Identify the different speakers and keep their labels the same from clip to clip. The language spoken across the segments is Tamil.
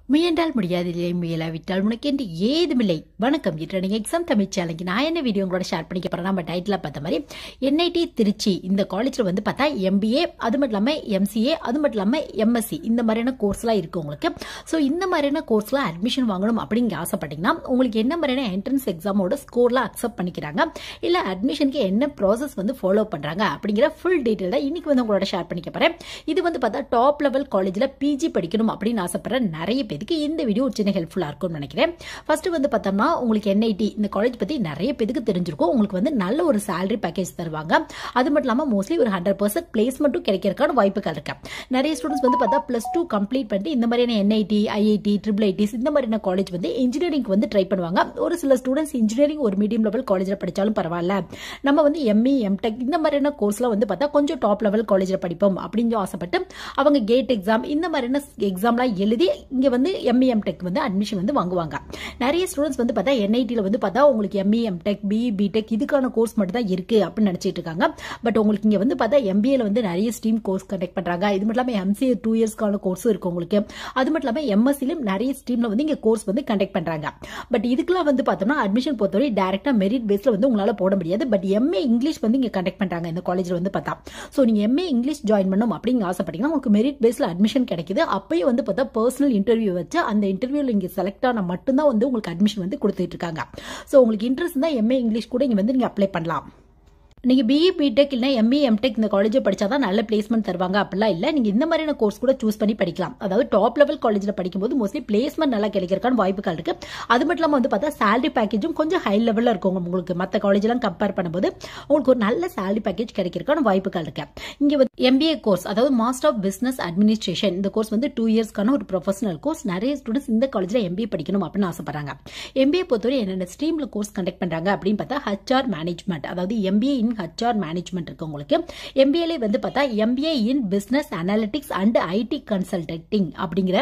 Speaker 1: முயன்றால் முடியாதில்லை, முயலாவிட்டால் உனக்கு என்று ஏதுமில்லை. வணக்கம். இன்று நீங்கள் எக்ஸாம் தமிழ் சேனலுக்கு நான் என்ன வீடியோ உங்களோட ஷேர் பண்ணிக்க போகிறேன். நம்ம டைட்டில் பார்த்த மாதிரி என்ஐடி திருச்சி இந்த காலேஜில் வந்து பார்த்தா எம்பிஏ, அது மட்டும் இல்லாமல் எம்சிஏ, அது மட்டும் இல்லாமல் எம்எஸ்சி இந்த மாதிரியான கோர்ஸ்லாம் இருக்குது உங்களுக்கு. ஸோ இந்த மாதிரியான கோர்ஸ்லாம் அட்மிஷன் வாங்கணும் அப்படிங்க ஆசைப்பட்டீங்கன்னா உங்களுக்கு என்ன மாதிரியான என்ட்ரன்ஸ் எக்ஸாமோட ஸ்கோர்லாம் அக்செப்ட் பண்ணிக்கிறாங்க, இல்லை அட்மிஷனுக்கு என்ன ப்ராசஸ் வந்து ஃபாலோ பண்ணுறாங்க அப்படிங்கிற ஃபுல் டீட்டெயில் தான் இன்னைக்கு வந்து உங்களோட ஷேர் பண்ணிக்க போகிறேன். இது வந்து பார்த்தா டாப் லெவல் காலேஜில் பிஜி படிக்கணும் அப்படின்னு ஆசைப்படுற நிறைய பேருக்கு இந்த வீடியோ ஒரு சின்ன ஹெல்ப்ஃபுல்லா இருக்கும்னு நினைக்கிறேன். ஃபர்ஸ்ட் வந்து பார்த்தோம்னா உங்களுக்கு என்ஐடி இந்த காலேஜ் பத்தி நிறைய பேருக்கு தெரிஞ்சிருக்கும். உங்களுக்கு வந்து நல்ல ஒரு salary பேக்கேஜ் தருவாங்க. அது மட்டும் இல்லாம மோஸ்ட்லி ஒரு 100% பிளேஸ்மெண்ட்டும் கிடைக்கிறதுக்கான வாய்ப்புகள் இருக்கு. நிறைய ஸ்டூடெண்ட்ஸ் வந்து பார்த்தா +2 கம்ப்ளீட் பண்ணிட்டு இந்த மாதிரியான என்ஐடி, ஐஐடி, IIITs இந்த மாதிரியான காலேஜ் வந்து இன்ஜினியரிங் வந்து ட்ரை பண்ணுவாங்க. ஒரு சில ஸ்டூடெண்ட்ஸ் இன்ஜினியரிங் ஒரு மீடியம் லெவல் காலேஜில் படிச்சாலும் பரவாயில்ல, நம்ம வந்து எம்இ, எம்டெக் இந்த மாதிரியான கோர்ஸ்லாம் வந்து பார்த்தா கொஞ்சம் டாப் லெவல் காலேஜில் படிப்போம் அப்படின்னு ஆசைப்பட்டு அவங்க கேட் எக்ஸாம் இந்த மாதிரியான எக்ஸாம்லாம் எழுதி இங்க வந்து எம்இ, எம்டெக் வந்து அட்மிஷன் வந்து வாங்குவாங்க. நிறைய ஸ்டூடெண்ட்ஸ் வந்து பார்த்தா என்ஐடியில் வந்து பார்த்தா உங்களுக்கு எம்இ, எம்டெக், பிஇ, பிடெக் இதுக்கான கோர்ஸ் மட்டும் தான் இருக்கு அப்படின்னு நினைச்சிட்டு இருக்காங்க. பட் உங்களுக்கு இங்க வந்து பார்த்தா எம்பிஏல வந்து நிறைய ஸ்ட்ரீம் கோர்ஸ் கண்டக்ட் பண்றாங்க. இது மட்டும் இல்லாமல் எம்சிஏ 2 இயர்ஸ்க்கான கோர்ஸும் இருக்கு உங்களுக்கு. அது மட்டும் இல்லாமல் எம்எஸ்சிலும் நிறைய ஸ்ட்ரீம்ல வந்து இங்க கோர்ஸ் வந்து கண்டக்ட் பண்றாங்க. பட் இதுக்கெல்லாம் வந்து பார்த்தோம்னா அட்மிஷன் பொறுத்தவரை டைரக்டா மெரிட் பேஸ்ல வந்து உங்களால போட முடியாது. பட் எம்ஏ இங்கிலீஷ் வந்து இங்க கண்டக்ட் பண்றாங்க இந்த காலேஜ்ல வந்து பார்த்தா. ஸோ நீங்க எம்ஏ இங்கிலீஷ் ஜாயின் பண்ணணும் அப்படிங்க ஆசைப்பட்டீங்கன்னா உங்களுக்கு மெரிட் பேஸ்ல அட்மிஷன் கிடைக்குது. அப்பயும் வந்து பார்த்தா பர்சனல் இன்டர்வியூ வச்சு அந்த இன்டர்வியூல இங்க செலக்ட் ஆன மட்டும்தான் வந்து உங்களுக்கு அட்மிஷன் வந்து கொடுத்துட்டு இருக்காங்க. ஸோ உங்களுக்கு இன்ட்ரெஸ்ட் தான் எம்ஏ இங்கிலீஷ் கூட இங்க வந்து நீங்க அப்ளை பண்ணலாம். நீங்க பிஇ, பிடெக் இல்ல எம்இ, எம்டெக் இந்த காலேஜ் படிச்சாதான் நல்ல பிளேஸ்மெண்ட் தருவாங்க அப்படிலாம் இல்ல. நீங்க இந்த மாதிரியான கோர்ஸ் கூட சூஸ் பண்ணி படிக்கலாம். அதாவது டாப் லெவல் காலேஜ்ல படிக்கும்போது மோஸ்ட்லி பிளேஸ்மெண்ட் நல்லா கிடைக்கிறதுக்கான வாய்ப்புகள் இருக்கு. அது மட்டும் இல்லாம வந்து பார்த்தா salary பேக்கேஜும் கொஞ்சம் ஹை லெவல்ல இருக்கும் உங்களுக்கு. மற்ற காலேஜ் எல்லாம் கம்பேர் பண்ணும்போது உங்களுக்கு ஒரு நல்ல salary பேக்கேஜ் கிடைக்கிறதுக்கான வாய்ப்புகள் இருக்கு. இங்க வந்து எம்பிஏ கோர்ஸ், அதாவது மாஸ்டர் ஆஃப் பிசினஸ் அட்மினிஸ்ட்ரேஷன் இந்த கோர்ஸ் வந்து 2 இயர்ஸ்க்கான ஒரு ப்ரொஃபஷனல் கோர்ஸ். நிறைய ஸ்டூடெண்ட்ஸ் இந்த காலேஜ்ல எம்பிஏ படிக்கணும் அப்படின்னு ஆசைப்படுறாங்க. எம்பிஏ பொறுத்தவரை என்னென்ன ஸ்ட்ரீம்ல கோர்ஸ் கண்டக்ட் பண்றாங்க அப்படின்னு பார்த்தா ஹெச்ஆர் மேனேஜ்மெண்ட், அதாவது எம்பிஏ இன் ஹெச்ஆர் மேனேஜ்மெண்ட் இருக்கு உங்களுக்கு. எம்பிஏல வந்து பார்த்தா MBA in business analytics and IT consulting அப்படிங்கிற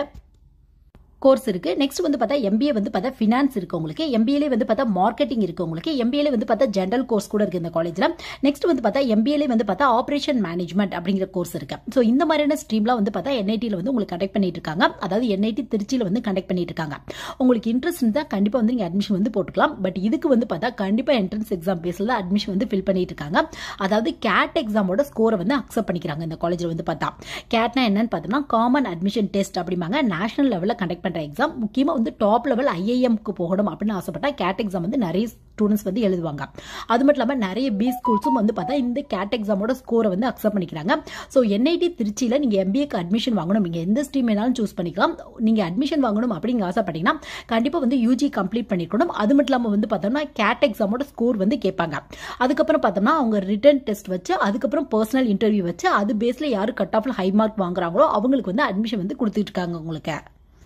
Speaker 1: கோர்ஸ் இருக்கு. நெக்ஸ்ட் வந்து பார்த்தா எம்பிஏ வந்து பார்த்தா ஃபினான்ஸ் இருக்கு உங்களுக்கு. எம்பிஏல வந்து பார்த்தா மார்க்கெட்டிங் இருக்கு உங்களுக்கு. எம்பிஏல வந்து பார்த்தா ஜெனரல் கோர்ஸ் கூட இருக்கு இந்த காலேஜ்ல. நெக்ஸ்ட் வந்து பார்த்தா எம்பிஏல வந்து பார்த்தா ஆபரேஷன் மேனேஜ்மெண்ட் அப்படிங்கிற கோர்ஸ் இருக்கு. ஸோ இந்த மாதிரியான ஸ்ட்ரீம்லாம் வந்து பார்த்தா என்ஐடியில் வந்து உங்களுக்கு கண்டக்ட் பண்ணிட்டு இருக்காங்க. அதாவது என்ஐடி திருச்சியில் வந்து கண்டக்ட் பண்ணிட்டு இருக்காங்க. உங்களுக்கு இன்ட்ரெஸ்ட் இருந்தால் கண்டிப்பா வந்து நீங்க அட்மிஷன் வந்து போட்டுக்கலாம். பட் இதுக்கு வந்து பார்த்தா கண்டிப்பா என்ட்ரன்ஸ் எக்ஸாம் பேஸ்ல தான் அட்மிஷன் வந்து ஃபில் பண்ணிட்டு இருக்காங்க. அதாவது கேட் எக்ஸாமோட ஸ்கோரை வந்து அக்செப்ட் பண்ணிக்கிறாங்க இந்த காலேஜ்ல வந்து பார்த்தா. கேட்னா என்னன்னு பார்த்தோம்னா காமன் அட்மிஷன் டெஸ்ட் அப்படிம்பாங்க. நேஷனல் லெவலில் கண்டக்ட் பண்ற எக்ஸாம். முக்கியமா வந்து டாப் லெவல் ஐஐஎம்க்கு போகணும் அப்படின்னு ஆசைப்பட்டா கேட் எக்ஸாம் வந்து நிறைய ஸ்டூடெண்ட்ஸ் வந்து எழுதுவாங்க. அது மட்டும் இல்லாமல் நிறைய பி ஸ்கூல்ஸும் வந்து பார்த்தா இந்த கேட் எக்ஸாமோட ஸ்கோரை வந்து அக்செப்ட் பண்ணிக்கிறாங்க. ஸோ என்ஐடி திருச்சியில் நீங்க எம்பிஏக்கு அட்மிஷன் வாங்கணும், நீங்க எந்த ஸ்ட்ரீம் வேணாலும் சூஸ் பண்ணிக்கலாம். நீங்க அட்மிஷன் வாங்கணும் அப்படிங்க ஆசைப்பட்டீங்கன்னா கண்டிப்பா வந்து யூஜி கம்ப்ளீட் பண்ணிக்கணும். அது மட்டும் இல்லாமல் வந்து பார்த்தோம்னா கேட் எக்ஸாமோட ஸ்கோர் வந்து கேட்பாங்க. அதுக்கப்புறம் பார்த்தோம்னா அவங்க ரிட்டன் டெஸ்ட் வச்சு அதுக்கப்புறம் பர்சனல் இன்டர்வியூ வச்சு அது பேஸ்ல யாரு கட் ஆஃப்ல ஹை மார்க் வாங்குறாங்களோ அவங்களுக்கு வந்து அட்மிஷன் வந்து கொடுத்துட்டு இருக்காங்க உங்களுக்கு.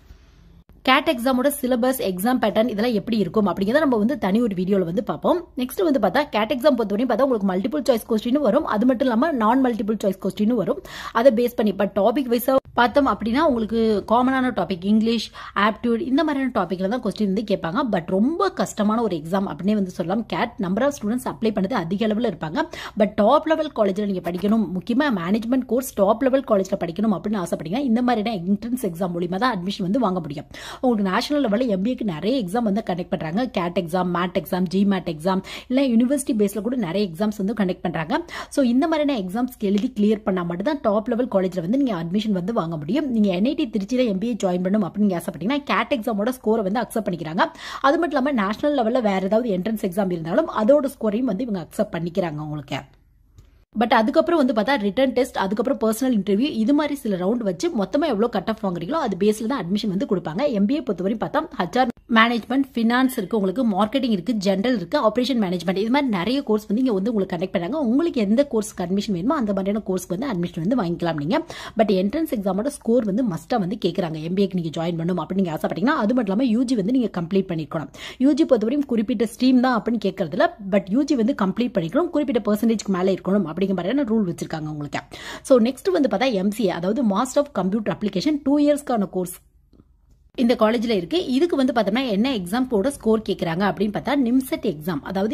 Speaker 1: கேட் எக்ஸாமோட சிலபஸ், எக்ஸாம் பேட்டர்ன் இதெல்லாம் எப்படி இருக்கும் அப்படிங்கிறத நம்ம வந்து தனி ஒரு வீடியோல வந்து பார்ப்போம். நெக்ஸ்ட் வந்து பார்த்தா கேட் எக்ஸாம் பொறுத்தவரையும் பார்த்தா உங்களுக்கு மல்டிபிள் சாய்ஸ் கொஸ்டின் வரும். அது மட்டும் இல்லாமல் நான் மல்டிபிள் சாய்ஸ் கொஸ்டின் வரும். அதை பேஸ் பண்ணி இப்போ டாபிக் வைஸா பார்த்தோம் அப்படின்னா உங்களுக்கு காமனான டாபிக் இங்கிலீஷ், ஆப்டிடியூட் இந்த மாதிரியான டாபிக்ல தான் கொஸ்டின் வந்து கேட்பாங்க. பட் ரொம்ப கஷ்டமான ஒரு எக்ஸாம் அப்படின்னே வந்து சொல்லலாம். CAT number of students apply பண்ணது அதிக அளவில் இருப்பாங்க. பட் டாப் லெவல் காலேஜில் நீங்க படிக்கணும், முக்கியமாக மேனேஜ்மெண்ட் கோர்ஸ் டாப் லெவல் காலேஜில் படிக்கணும் அப்படின்னு ஆசைப்பட்டீங்கன்னா இந்த மாதிரியான என்ட்ரன்ஸ் எக்ஸாம் மூலியமா தான் அட்மிஷன் வந்து வாங்க முடியும். உங்களுக்கு நேஷனல் லெவலில் எம்பிஏக்கு நிறைய எக்ஸாம் வந்து கண்டக்ட் பண்றாங்க. CAT exam, MAT exam, GMAT exam, இல்லை யூனிவர்சிட்டி பேஸ்ல கூட நிறைய எக்ஸாம்ஸ் வந்து கண்டக்ட் பண்றாங்க. ஸோ இந்த மாதிரியான எக்ஸாம்ஸ் எழுதி கிளியர் பண்ணா மட்டும் தான் டாப் லெவல் காலேஜில் வந்து நீங்க அட்மிஷன் வந்து வாங்க முடியும். நீங்க என்ஐடி திருச்சியில எம்பிஏ ஜாயின் பண்ணணும் அப்படின்னு ஆசைப்பட்டீங்கன்னா கேட் எக்ஸாமோட ஸ்கோரை வந்து அக்செப்ட் பண்ணிக்கிறாங்க. அது மட்டும் இல்லாமல் நேஷனல் லெவலில் வேற ஏதாவது என்ட்ரன்ஸ் எக்ஸாம் இருந்தாலும் அதோட ஸ்கோரையும் வந்து இவங்க அக்செப்ட் பண்ணிக்கிறாங்க உங்களுக்கு. பட் அதுக்கப்புறம் வந்து பார்த்தா ரிட்டன் டெஸ்ட், அதுக்கப்புறம் பர்சனல் இன்டர்வியூ இது மாதிரி சில ரவுண்ட் வச்சு மொத்தமா எவ்வளவு கட் ஆஃப் வாங்குறீங்களோ அது பேஸ்ல தான் அட்மிஷன் வந்து கொடுப்பாங்க. எம்பிஏ பொறுத்தவரை பார்த்தா ஹெச்ஆர் மேனேஜ்மெண்ட், ஃபினான்ஸ் இருக்கு உங்களுக்கு, மார்க்கெட்டிங் இருக்கு, ஜெனரல் இருக்கு, ஆபரேஷன் மேனேஜ்மெண்ட் இது மாதிரி நிறைய கோர்ஸ் வந்து இங்க வந்து உங்களுக்கு கண்டக்ட் பண்ணாங்க. உங்களுக்கு எந்த கோர்ஸ்க்கு அட்மிஷன் வேணுமோ அந்த மாதிரியான கோர்ஸ்க்கு வந்து அட்மிஷன் வந்து வாங்கிக்கலாம் நீங்க. பட் என்ட்ரன்ஸ் எக்ஸாமோட ஸ்கோர் வந்து மஸ்டா வந்து கேட்கறாங்க. எம்பிஏக்கு நீங்க ஜாயின் பண்ணணும் அப்படின்னு நீங்க ஆசைப்பட்டீங்கன்னா அது மட்டும் இல்லாமல் யூஜி வந்து நீங்க கம்ப்ளீட் பண்ணிக்கணும். யூஜி பொறுத்தவரையும் குறிப்பிட்ட ஸ்ட்ரீம் தான் அப்படின்னு கேட்கறதுல பட் யூஜி வந்து கம்ப்ளீட் பண்ணிக்கணும், குறிப்பிட்ட பெர்சன்டேஜ்க்கு மேலே இருக்கணும் அப்படிங்கிற மாதிரியான ரூல் வச்சிருக்காங்க உங்களுக்கு. ஸோ நெக்ஸ்ட் வந்து பார்த்தா எம்சிஏ, அதாவது மாஸ்டர் ஆஃப் கம்ப்யூட்டர் அப்ளிகேஷன் 2 இயர்ஸ்க்கான கோர்ஸ் இந்த காலேஜ்ல இருக்கு. இதுக்கு வந்து பார்த்தோம்னா என்ன எக்ஸாம்போட ஸ்கோர் கேட்குறாங்க அப்படின்னு பார்த்தா நிம்செட் எக்ஸாம், அதாவது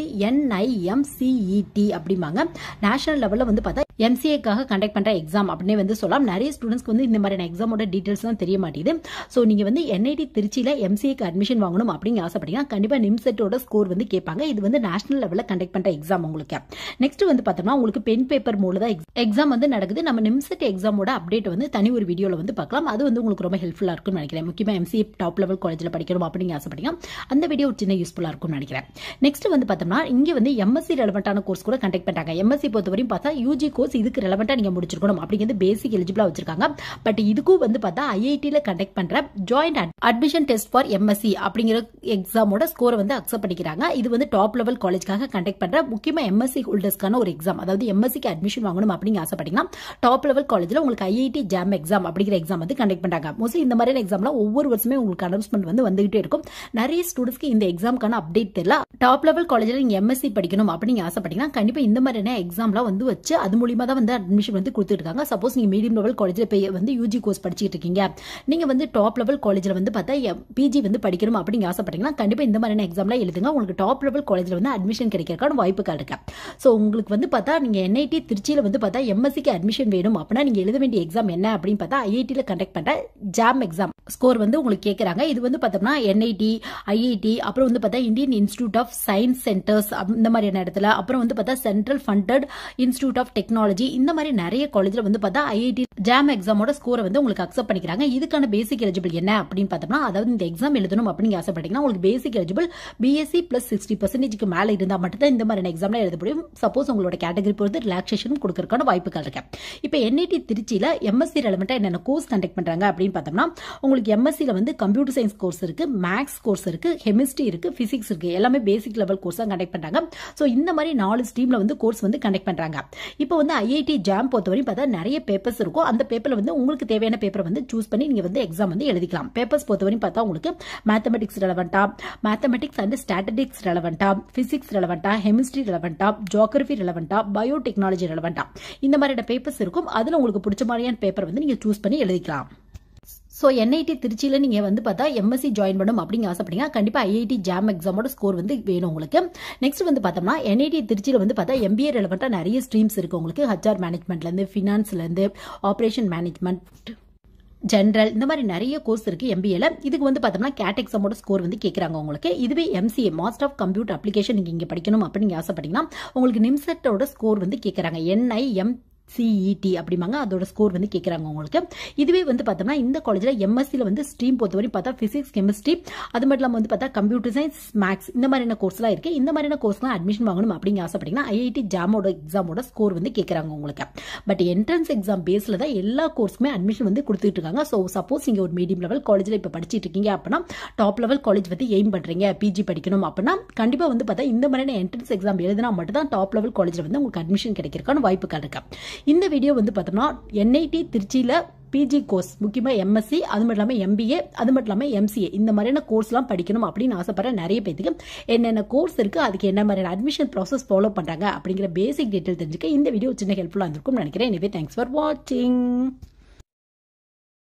Speaker 1: NIMCET அப்படிம்பாங்க. நேஷனல் லெவலில் வந்து பார்த்தா MCAக்காக கண்டக்ட் பண்ற எக்ஸாம் அப்படின்னே வந்து சொல்லலாம். நிறைய ஸ்டூடெண்ட்ஸ்க்கு வந்து இந்த மாதிரியான எக்ஸாமோட டீடைல்ஸ் தான் தெரிய மாட்டேது. ஸோ நீங்க வந்து NIT திருச்சியில MCAக்கு அட்மிஷன் வாங்கணும் அப்படின்னு ஆசைப்பட்டீங்கன்னா கண்டிப்பா நிம்செட்டோட ஸ்கோர் வந்து கேட்பாங்க. இது வந்து நேஷனல் லெவலில் கண்டக்ட் பண்ற எக்ஸாம் உங்களுக்கு. நெக்ஸ்ட் வந்து பார்த்தோம்னா உங்களுக்கு பென் பேப்பர் மூலம் தான் எக்ஸாம் வந்து நடக்குது. நம்ம நிம்செட் எக்ஸாமோட அப்டேட் வந்து தனி ஒரு வீடியோல வந்து பார்க்கலாம். அது வந்து உங்களுக்கு ரொம்ப ஹெல்ப்ஃபுல்லா இருக்கும்னு நினைக்கிறேன். முக்கியமா MCA டாப் லெவல் காலேஜ்ல படிக்கணும் அப்படின்னு ஆசைப்பட்டீங்கன்னா அந்த வீடியோ ஒரு சின்ன யூஸ்ஃபுல்லா இருக்கும்னு நினைக்கிறேன். நெக்ஸ்ட் வந்து பார்த்தோம்னா இங்க வந்து MSc ரெலவெண்டான கோர்ஸ் கூட கண்டக்ட் பண்றாங்க. MSc பொறுத்தவரையும் பார்த்தா UG கோர்ஸ் இதுக்கு ரெலவெண்டா நீங்க முடிச்சிருக்கணும் அப்படிங்கிறது பேசிக் எலிஜிபிளா வச்சிருக்காங்க. பட் இதுக்கும் வந்து பார்த்தா IIT-ல கண்டக்ட் பண்ற joint admission test for MSc அப்படிங்கிற எக்ஸாமோட ஸ்கோரை வந்து அக்செப்ட் பண்ணிக்கிறாங்க. இது வந்து டாப் லெவல் காலேஜ்க்காக கண்டக்ட் பண்ற முக்கியமா MSc ஹோல்டர்ஸ்க்கான ஒரு எக்ஸாம். அதாவது MSc-க்கு அட்மிஷன் வாங்கணும் அப்படின்னு ஆசைப்பட்டீங்கன்னா டாப் லெவல் காலேஜ்ல உங்களுக்கு IIT JAM எக்ஸாம் அப்படிங்கிற எக்ஸாம் வந்து கண்டக்ட் பண்றாங்க. மோஸ்ட்லி இந்த மாதிரியான எக்ஸாம்ல ஒவ்வொரு வருஷமே உங்களுக்கு அனௌன்ஸ்மெண்ட் வந்து வந்துகிட்டே இருக்கும். நிறைய ஸ்டூடெண்ட்ஸ்க்கு இந்த எக்ஸாம்க்கான அப்டேட் தெரியல. டாப் லெவல் காலேஜ்ல நீங்க MSc படிக்கணும் அப்படின்னு ஆசைப்பட்டீங்கன்னா கண்டிப்பா இந்த மாதிரியான எக்ஸாம்லாம் வந்து வச்சு அது மூலியமா தான் வந்து அட்மிஷன் வந்து கொடுத்துட்டு இருக்காங்க. சப்போஸ் நீங்க மீடியம் லெவல் காலேஜ்ல போய் வந்து UG கோர்ஸ் படிச்சிட்டு இருக்கீங்க, நீங்க வந்து டாப் லெவல் காலேஜ்ல வந்து பார்த்தா PG வந்து படிக்கணும் அப்படின்னு ஆசைப்பட்டீங்கன்னா கண்டிப்பா இந்த மாதிரியான எக்ஸாம்லாம் எழுதுங்க. உங்களுக்கு டாப் லெவல் காலேஜ்ல வந்து அட்மிஷன் கிடைக்கிறதுக்கான வாய்ப்புகள் இருக்கு. ஸோ உங்களுக்கு வந்து பார்த்தா நீங்க NIT திருச்சியில வந்து பார்த்தா MSc-க்கு அட்மிஷன் வேணும் அப்படின்னா நீங்க எழுத வேண்டிய எக்ஸாம் என்ன அப்படின்னு பார்த்தா IIT-ல கண்டக்ட் பண்ற JAM எக்ஸாம் ஸ்கோர் வந்து உங்களுக்கு கேட்கறாங்க. இது வந்து பார்த்தோம்னா NIT, IIT, அப்புறம் வந்து பார்த்தா Indian institute of science centres இந்த மாதிரியான இடத்துல, அப்புறம் வந்து பார்த்தா central funded institute of technology, இந்த மாதிரி நிறைய காலேஜ்ல வந்து பார்த்தா IIT JAM எக்ஸாமோட ஸ்கோரை வந்து உங்களுக்கு அக்செப்ட் பண்ணிக்கிறாங்க. இதுக்கான பேசிக் எலிஜிபிள் என்ன அப்படின்னு பார்த்தோம்னா, அதாவது இந்த எக்ஸாம் எழுதணும் அப்படின்னு ஆசைப்பட்டீங்கன்னா உங்களுக்கு பேசிக் எலிஜிபிள் BSc பிளஸ் 60% மேல இருந்தா மட்டும் தான் இந்த மாதிரியான எக்ஸாம்ல எழுத முடியும். சப்போஸ் உங்களோட கேட்டகரி பொறுத்து ரிலாக்ஸேஷன் கொடுக்கறதுக்கான வாய்ப்புகள் இருக்கு. இப்போ NIT திருச்சியில MSc ரெலவெண்டா என்னென்ன கோர்ஸ் கண்டக்ட் பண்றாங்க அப்படின்னு பார்த்தோம்னா உங்களுக்கு MSc-ல வந்து கம்ப்யூட்டர் சயின்ஸ் கோர்ஸ் இருக்கு, மேக்ஸ் கோர்ஸ் இருக்கு, கெமிஸ்ட்ரி இருக்கு, பிசிக்ஸ் இருக்கு. எல்லாமே பேசிக் லெவல் கோர்ஸ் தான் கண்டக்ட் பண்றாங்க. ஸோ இந்த மாதிரி 4 ஸ்ட்ரீம்ல வந்து கோர்ஸ் வந்து கண்டக்ட் பண்றாங்க. இப்போ வந்து IIT JAM பொறுத்தவரையும் பார்த்தா நிறைய பேப்பர்ஸ் இருக்கும். அந்த பேப்பர்ல வந்து உங்களுக்கு தேவையான பேப்பரை வந்து சூஸ் பண்ணி நீங்க வந்து எக்ஸாம் வந்து எழுதிக்கலாம். பேப்பர்ஸ் பொறுத்தவரையும் பார்த்தா உங்களுக்கு மேத்தமெட்டிக்ஸ் ரெலவெண்டா, மேத்தமெட்டிக்ஸ் அண்ட் ஸ்டாட்டிஸ்டிக்ஸ் ரெலவெண்டா, பிசிக்ஸ் ரெலவெண்டா, கெமிஸ்ட்ரி ரெலவெண்டா, ஜியோகிராஃபி ரெலவெண்டா, பயோடெக்னாலஜி ரெலவெண்டா, இந்த மாதிரியான பேப்பர்ஸ் இருக்கும். அதுல உங்களுக்கு பிடிச்ச மாதிரியான பேப்பர் வந்து நீங்க சூஸ் பண்ணி எழுதிக்கலாம். ஸோ NIT திருச்சியில் நீங்கள் வந்து பார்த்தா MSc ஜாயின் பண்ணணும் அப்படிங்க ஆசைப்பட்டீங்கன்னா கண்டிப்பாக IIT JAM எக்ஸாமோட ஸ்கோர் வந்து வேணும் உங்களுக்கு. நெக்ஸ்ட் வந்து பார்த்தோம்னா NIT திருச்சியில் வந்து பார்த்தா MBA ரெலவெண்ட்டாக நிறைய ஸ்ட்ரீம்ஸ் இருக்குது உங்களுக்கு. HR மேனேஜ்மெண்ட்லேருந்து, ஃபினான்ஸ்லேருந்து, ஆப்ரேஷன் மேனேஜ்மெண்ட், ஜென்ரல், இந்த மாதிரி நிறைய கோர்ஸ் இருக்கு MBA-ல. இதுக்கு வந்து பார்த்தோம்னா கேட் எக்ஸாமோட ஸ்கோர் வந்து கேட்குறாங்க உங்களுக்கு. இதுவே MCA master of computer application நீங்கள் இங்கே படிக்கணும் அப்படின்னு ஆசைப்பட்டீங்கன்னா உங்களுக்கு நிம்செட்டோட ஸ்கோர் வந்து கேட்குறாங்க. NIMCET அப்படிம்பாங்க. அதோட ஸ்கோர் வந்து கேட்குறாங்க உங்களுக்கு. இதுவே வந்து பார்த்தோம்னா இந்த காலேஜில் MSc-ல வந்து ஸ்ட்ரீம் பொறுத்தவரை பார்த்தா பிசிக்ஸ், கெமிஸ்ட்ரி, அது மட்டும் இல்லாமல் வந்து பார்த்தா கம்ப்யூட்டர் சயின்ஸ், மேக்ஸ், இந்த மாதிரியான கோர்ஸ்லாம் இருக்கு. இந்த மாதிரியான கோர்ஸ்லாம் அட்மிஷன் வாங்கணும் அப்படின்னு ஆசைப்பட்டீங்கன்னா IIT JAM-ஓட எக்ஸாமோட ஸ்கோர் வந்து கேட்குறாங்க உங்களுக்கு. பட் என்ட்ரன்ஸ் எக்ஸாம் பேஸில் தான் எல்லா கோர்ஸுமே அட்மிஷன் வந்து கொடுத்துட்டு இருக்காங்க. ஸோ சப்போஸ் நீங்கள் ஒரு மீடியம் லெவல் காலேஜில் இப்போ படிச்சுட்டு இருக்கீங்க அப்படின்னா டாப் லெவல் காலேஜ் வந்து எய்ம் பண்ணுறீங்க, PG படிக்கணும் அப்படின்னா கண்டிப்பாக வந்து பார்த்தா இந்த மாதிரியான என்ட்ரன்ஸ் எக்ஸாம் எழுதினா மட்டும் தான் டாப் லெவல் காலேஜில் வந்து உங்களுக்கு அட்மிஷன் கிடைக்கிறதுக்கான வாய்ப்புகள் இருக்கு. இந்த வீடியோ வந்து பார்த்தோம்னா NIT திருச்சியில PG கோர்ஸ் முக்கியமாக MSc, அது மட்டும் இல்லாமல் MBA, அது மட்டும் இல்லாமல் MCA, இந்த மாதிரியான கோர்ஸ்லாம் படிக்கணும் அப்படின்னு ஆசைப்படுற நிறைய பேருக்கு என்னென்ன கோர்ஸ் இருக்கு, அதுக்கு என்ன மாதிரியான அட்மிஷன் ப்ராசஸ் ஃபாலோ பண்றாங்க அப்படிங்கிற பேசிக் டீட்டெயில் தெரிஞ்சுக்க இந்த வீடியோ சின்ன ஹெல்ப்ஃபுல்லாக இருந்திருக்கும்னு நினைக்கிறேன். எனவே தேங்க்ஸ் ஃபார் வாட்சிங்.